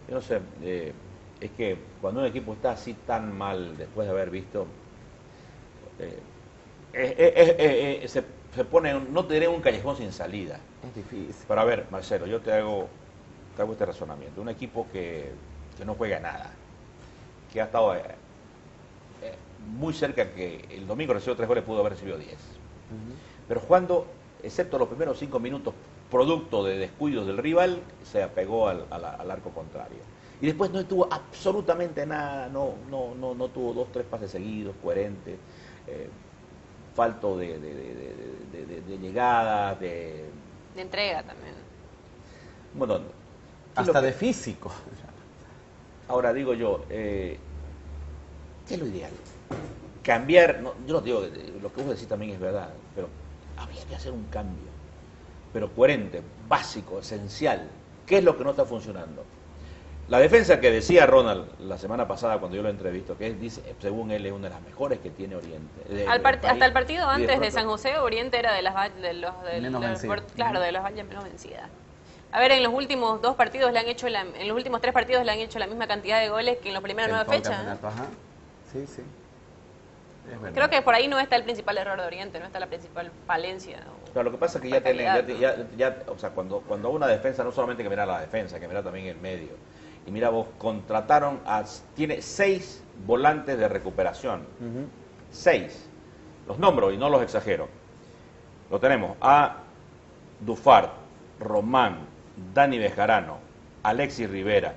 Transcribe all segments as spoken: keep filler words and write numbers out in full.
Yo no sé, eh, es que cuando un equipo está así tan mal, después de haber visto, eh, eh, eh, eh, eh, se, se pone, un- no te diré un callejón sin salida. Es difícil. Pero a ver, Marcelo, yo te hago, te hago este razonamiento. Un equipo que, que no juega nada, que ha estado eh, eh, muy cerca, que el domingo recibió tres goles, pudo haber recibido diez. Ujú. Pero jugando, excepto los primeros cinco minutos, producto de descuidos del rival, se apegó al, al- al arco contrario. Y después no tuvo absolutamente nada, no, no, no, no tuvo dos, tres pases seguidos, coherentes, eh, falto de, de, de, de, de, de- de llegadas, de... De entrega también. Bueno, ¿qué es Hasta lo que- de físico. ahora digo yo, eh, ¿qué es lo ideal? Cambiar, no, yo no digo, que lo que vos decís también es verdad, pero habría que hacer un cambio, pero coherente, básico, esencial. ¿Qué es lo que no está funcionando? La defensa que decía Ronald la semana pasada cuando yo lo entrevisto, que es, dice, según él es una de las mejores que tiene Oriente. de- Al del part- país, hasta el partido y de antes de pronto- San José, Oriente era de las va- de los de Menos los- vencida. claro, de los valles menos vencidas. A ver, en los últimos dos partidos le han hecho la, en los últimos tres partidos le han hecho la misma cantidad de goles que en las primeras En nueve todo el fechas. campeonato, ajá. Sí, sí. Es verdad. Creo que por ahí no está el principal error de Oriente, no está la principal falencia. o- Pero lo que pasa es que ya Por tiene, ya, calidad, ya, ya- o sea, cuando, cuando una defensa, no solamente que mirar la defensa, que mirar también el medio. Y mira, vos contrataron a, tiene seis volantes de recuperación. Ujú. Seis. Los nombro y no los exagero. Lo tenemos a Dufart, Román, Dani Bejarano, Alexis Rivera,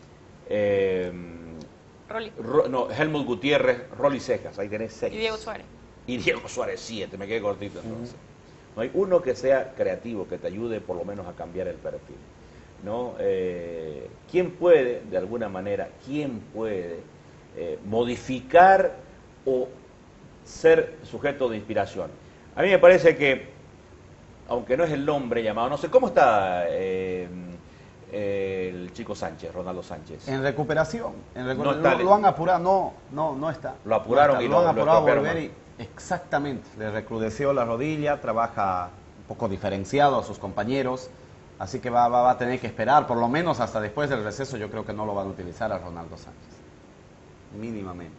eh, Rolly Ro- no, Helmut Gutiérrez, Rolly Cejas, ahí tenés seis. y Diego Suárez. Y Diego Suárez siete, me quedé cortito entonces. No hay uno que sea creativo, que te ayude por lo menos a cambiar el perfil. ¿No? Eh, ¿Quién puede, de alguna manera, quién puede eh, modificar o ser sujeto de inspiración? A mí me parece que, aunque no es el nombre llamado, no sé, ¿cómo está eh, eh, el chico Sánchez, Ronaldo Sánchez? En recuperación. En recu- No está lo, le- lo han apurado, no, no, no está. Lo apuraron No está. y lo, lo- han lo apurado a estropearon volver y exactamente. Le recrudeció la rodilla, trabaja un poco diferenciado a sus compañeros. Así que va, va, va a tener que esperar, por lo menos hasta después del receso. Yo creo que no lo van a utilizar a Ronaldo Sánchez. Mínimamente.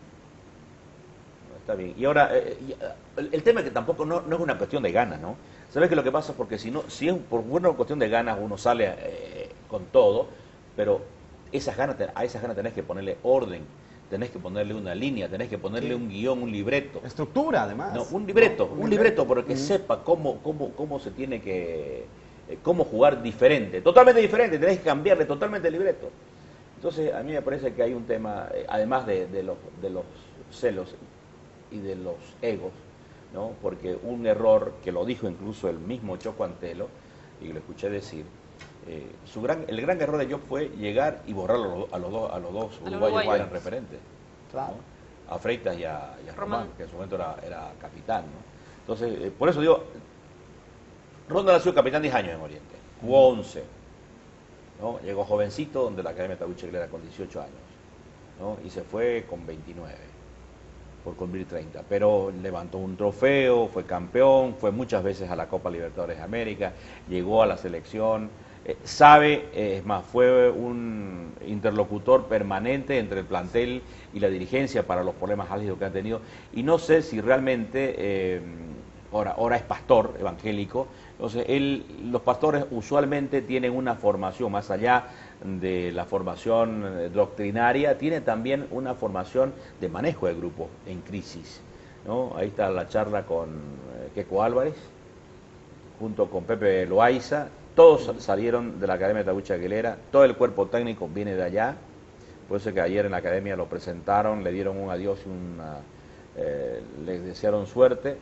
Está bien. Y ahora, eh, y, eh, el, el tema es que tampoco no, no es una cuestión de ganas, ¿no? ¿Sabes qué es lo que pasa? Porque si no, si es por una cuestión de ganas, uno sale eh, con todo, pero esas ganas, te- a esas ganas tenés que ponerle orden, tenés que ponerle una línea, tenés que ponerle Sí. un guión, un libreto. Estructura, además. No, un libreto, No, un libreto para que Ujú. sepa cómo, cómo, cómo se tiene que, eh, cómo jugar diferente, totalmente diferente, tenés que cambiarle totalmente el libreto. Entonces, a mí me parece que hay un tema, eh, además de, de los, de los celos y de los egos, ¿no? Porque un error, que lo dijo incluso el mismo Choco Antelo, y lo escuché decir, eh, su gran, el gran error de Job fue llegar y borrar a los, a los dos, a los dos A los uruguayos que uruguayos. eran referentes. Claro. ¿no? A Freitas y a, y a Román, Román. que en su momento era, era capitán. ¿no? Entonces, eh, por eso digo, Ronald ha sido capitán diez años en Oriente, jugó once. ¿no? Llegó jovencito, donde la Academia Tahuiche era con dieciocho años, ¿no? Y se fue con veintinueve, por cumplir treinta. Pero levantó un trofeo, fue campeón, fue muchas veces a la Copa Libertadores de América, llegó a la selección, eh, sabe, eh, es más, fue un interlocutor permanente entre el plantel y la dirigencia para los problemas álgidos que han tenido. Y no sé si realmente, eh, ahora, ahora es pastor evangélico. Entonces, él, los pastores usualmente tienen una formación, más allá de la formación eh, doctrinaria, tiene también una formación de manejo de grupos en crisis, ¿no? Ahí está la charla con eh, Queco Álvarez, junto con Pepe Loaiza, todos sal- salieron de la Academia Tahuiche Aguilera, todo el cuerpo técnico viene de allá, por eso que ayer en la Academia lo presentaron, le dieron un adiós y una, eh, le desearon suerte.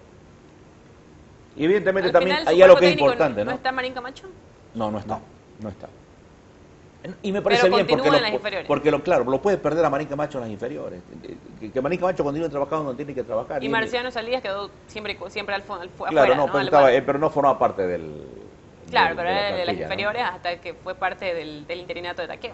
Y evidentemente Al también final, su hay algo cuerpo que es técnico, importante, ¿no? ¿No está Marín Camacho? No, no está, No. no está. Y me parece Pero bien porque, continúa lo, en las inferiores. porque lo, claro, lo puede perder a Marín Camacho en las inferiores. Que, que Marín Camacho continúe trabajando donde tiene que trabajar. Y él- Marciano Salías quedó siempre, siempre al, fo- al fu- Claro, afuera, no, ¿no? pero, Al estaba- bar. eh, pero no formaba parte del... Claro, del- pero de la era de las plantilla, ¿no? inferiores hasta que fue parte del, del interinato de Taqueo,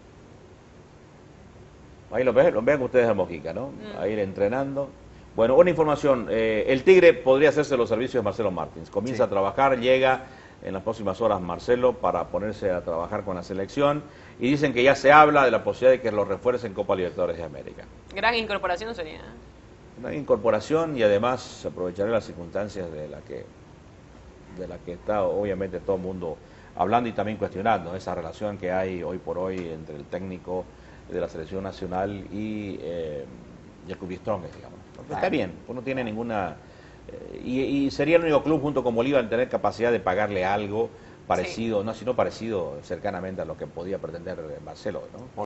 ¿no? Ahí lo ven, lo vean ustedes a Mojica, ¿no? Mm. Ahí entrenando. Bueno, una información. eh, el Tigre podría hacerse los servicios de Marcelo Martins. Comienza Sí. a trabajar, llega en las próximas horas Marcelo para ponerse a trabajar con la selección y dicen que ya se habla de la posibilidad de que lo refuercen Copa Libertadores de América. Gran incorporación sería. Una incorporación y además se aprovechará las circunstancias de la que de la que está obviamente todo el mundo hablando y también cuestionando esa relación que hay hoy por hoy entre el técnico de la selección nacional y eh, Jacoby Strongest, digamos. Porque está bien, pues no tiene ninguna... Eh, y, y sería el único club junto con Bolívar en tener capacidad de pagarle algo parecido, sí. no, sino parecido cercanamente a lo que podía pretender Marcelo, ¿no?